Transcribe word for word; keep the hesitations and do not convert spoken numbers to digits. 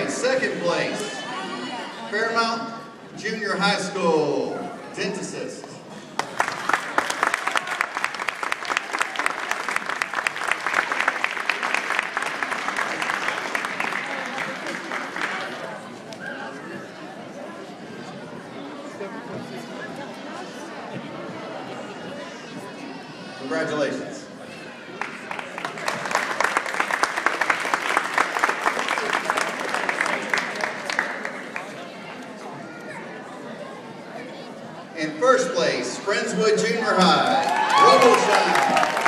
right, second place, Fairmount Junior High School, Denticist. Congratulations. In first place, Friendswood Junior High, Robotics.